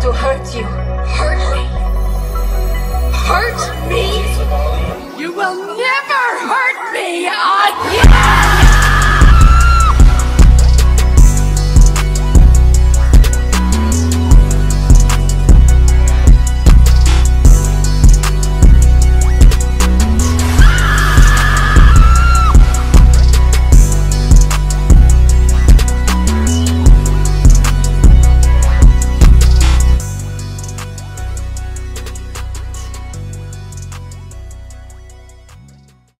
to hurt you. Hurt me? Hurt me? You will never hurt me again!